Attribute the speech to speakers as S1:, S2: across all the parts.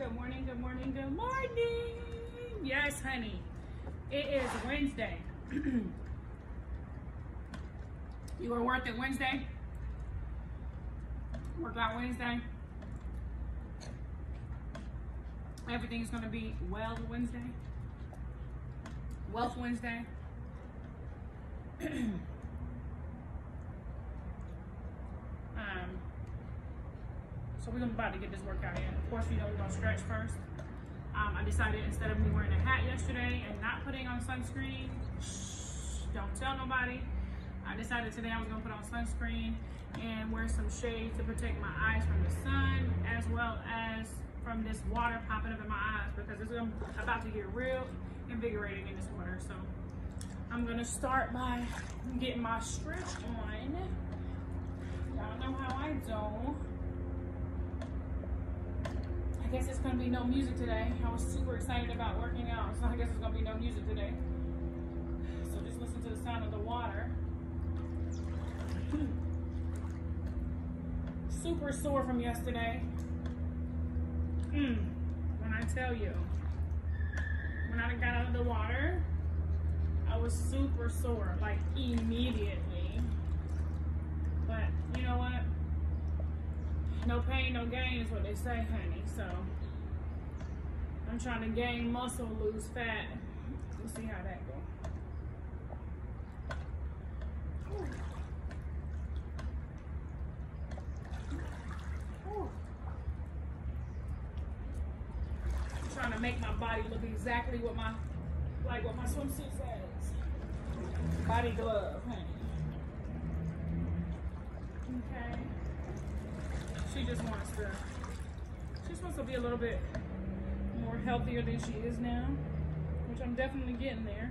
S1: Good morning, good morning, good morning. Yes, honey. It is Wednesday. You are worth it Wednesday? Workout Wednesday? Everything's gonna be well Wednesday? Wealth Wednesday? So we're about to get this workout in. Of course, you know we're gonna stretch first. I decided instead of me wearing a hat yesterday and not putting on sunscreen, don't tell nobody. I decided today I was gonna put on sunscreen and wear some shade to protect my eyes from the sun, as well as from this water popping up in my eyes, because it's about to get real invigorating in this water. So I'm gonna start by getting my stretch on. Y'all know how I do. I guess it's gonna be no music today. I was super excited about working out, so I guess it's gonna be no music today. So just listen to the sound of the water. Super sore from yesterday. When I tell you, when I got out of the water, I was super sore, like immediately. But you know what? No pain, no gain is what they say, honey. So I'm trying to gain muscle, lose fat. We'll see how that goes. I'm trying to make my body look exactly what my swimsuit says. Body glove, honey. Okay. She just wants to be a little bit more healthier than she is now, which I'm definitely getting there.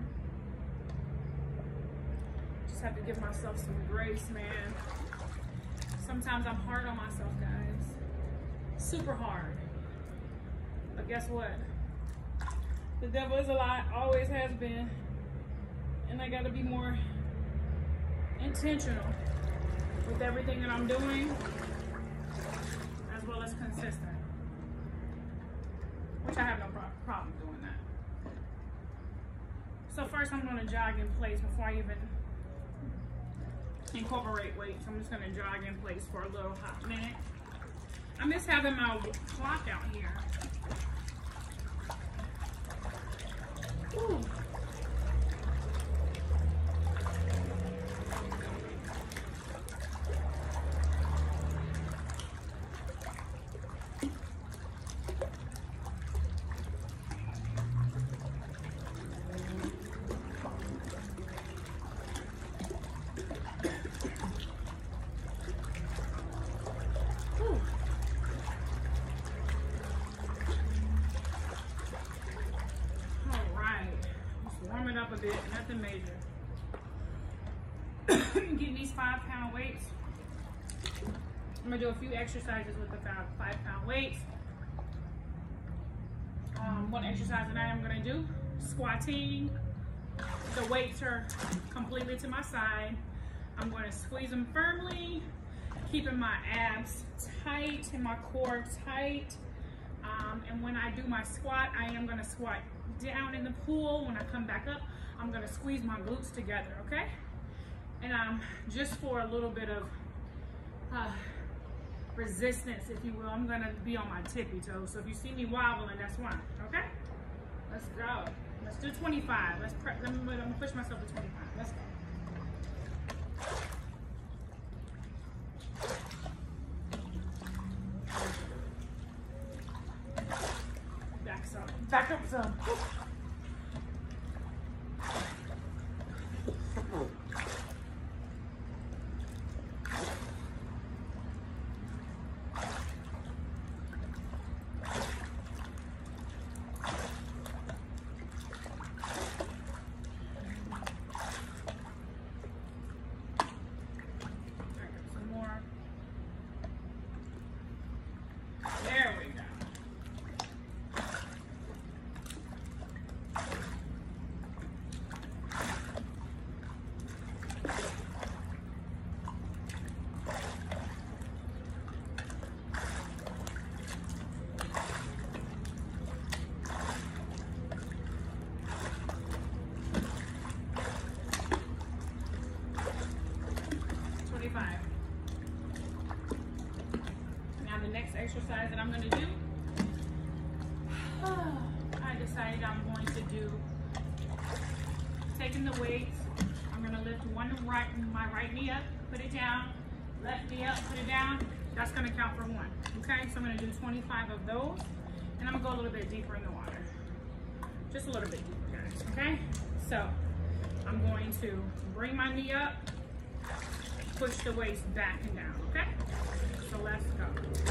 S1: Just have to give myself some grace, man. Sometimes I'm hard on myself, guys. Super hard. But guess what? The devil is a lie, always has been. And I gotta be more intentional with everything that I'm doing, as well as consistent. Which I have no problem doing that. So first I'm gonna jog in place before I even incorporate weights. I'm just gonna jog in place for a little hot minute. I miss having my clock out here. Ooh. Up a bit, nothing major. Getting these 5-pound weights. I'm gonna do a few exercises with the 5-pound weights. One exercise that I am gonna do, squatting. The weights are completely to my side. I'm going to squeeze them firmly, keeping my abs tight and my core tight. And when I do my squat, I am gonna squat down in the pool. When I come back up, I'm gonna squeeze my glutes together, okay? And just for a little bit of resistance, if you will, I'm gonna be on my tippy toes. So if you see me wobbling, that's why, okay? Let's go. Let's do 25. I'm gonna push myself to 25. Let's go. Back up some. Some more. There we go. decided I'm going to do, taking the weights, I'm gonna lift my right knee up, put it down, left knee up, put it down. That's gonna count for one, okay? So I'm gonna do 25 of those, and I'm gonna go a little bit deeper in the water. Just a little bit deeper, guys, okay? So I'm going to bring my knee up, push the waist back and down, okay? So let's go.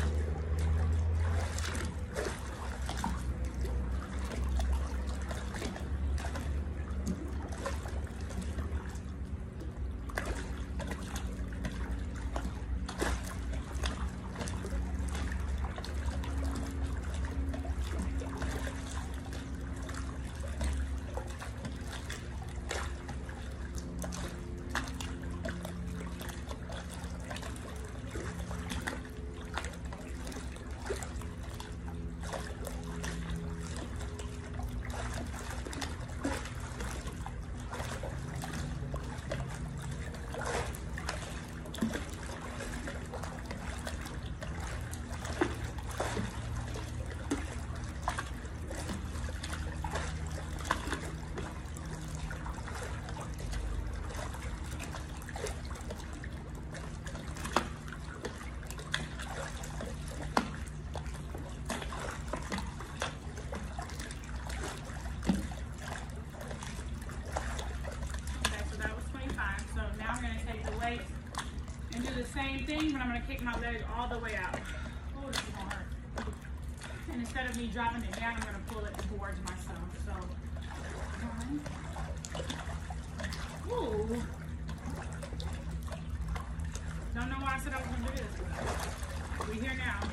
S1: And do the same thing, but I'm gonna kick my leg all the way out. Oh, this is gonna hurt. And instead of me dropping it down, I'm gonna pull it towards myself. So, ooh. Don't know why I said I was gonna do this, but we're here now.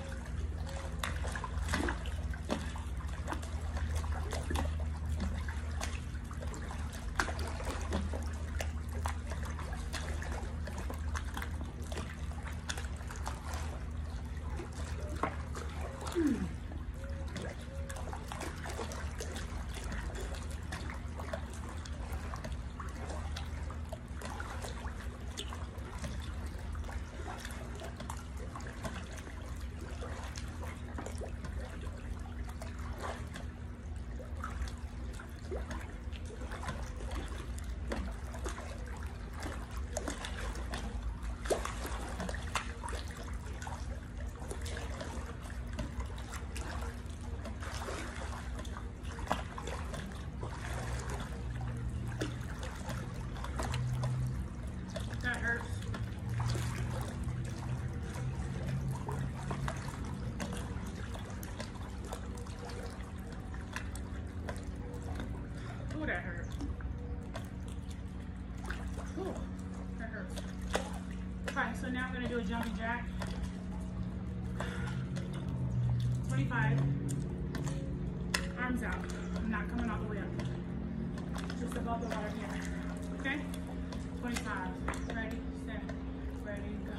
S1: Ooh, that hurt. Ooh, that hurts. Alright, so now I'm going to do a jumping jack. 25. Arms out. I'm not coming all the way up. Just above the water here. Okay? 25. Ready, set, ready, go.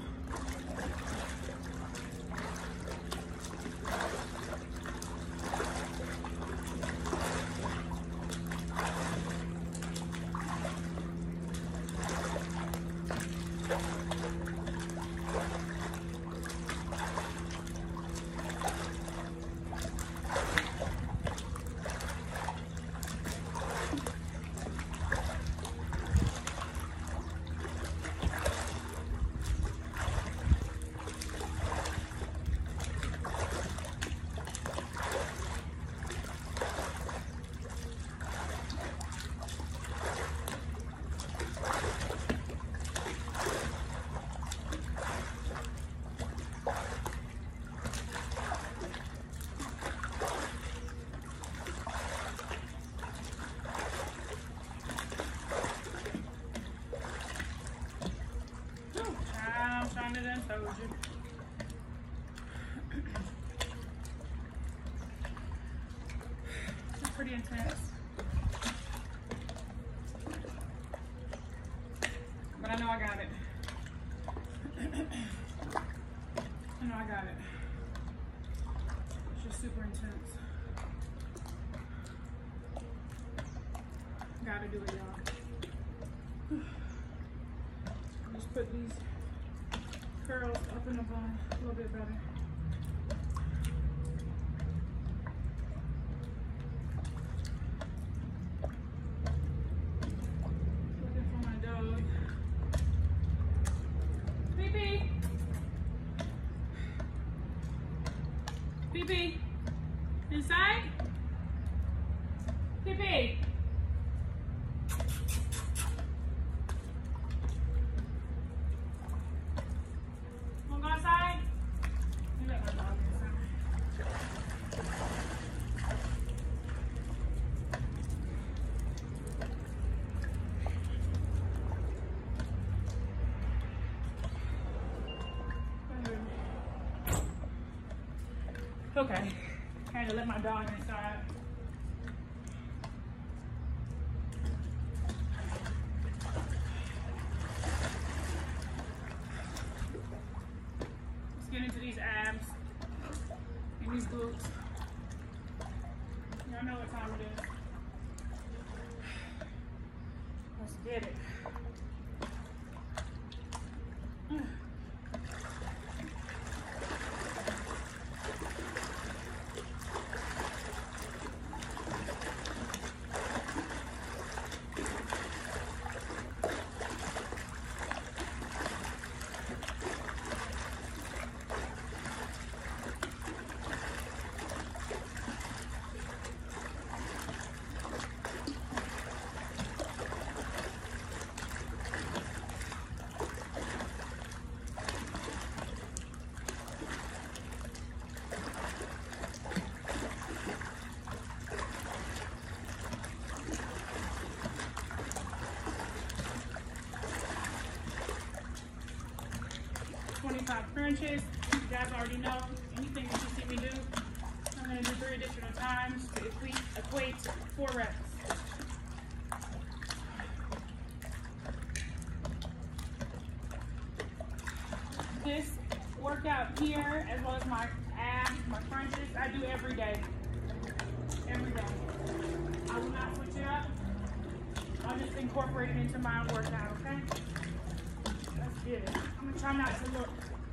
S1: This is pretty intense, but I know I got it. I know I got it. It's just super intense. Gotta do it, y'all. Just put these curls up in the bone a little bit better. Pee-pee. Inside? Pee-pee. Wanna go outside? Let me let my dog inside. Okay, I had to let my dog inside. Let's get into these abs and these glutes. Y'all know what time it is. Let's get it. 25 crunches. You guys already know anything that you see me do. I'm going to do 3 additional times to equate 4 reps. This workout here, as well as my abs, my crunches, I do every day. Every day. I will not switch it up. I'll just incorporate it into my workout, okay? Let's get it. I'm gonna try not to look.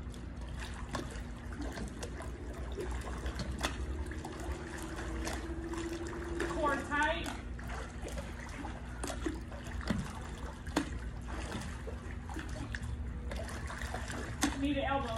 S1: Core tight. Knee to elbow.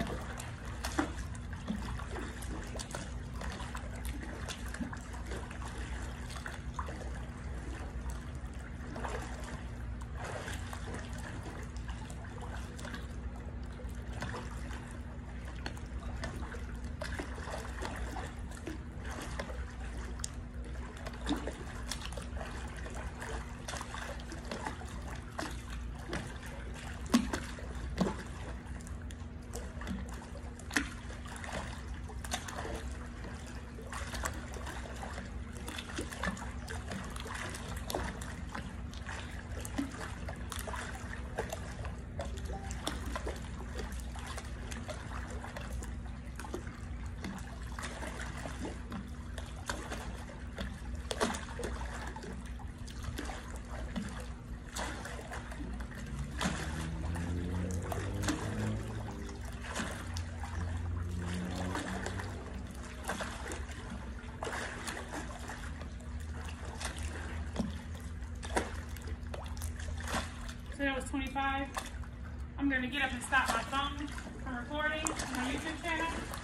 S1: So that was 25. I'm going to get up and stop my phone from recording on my YouTube channel.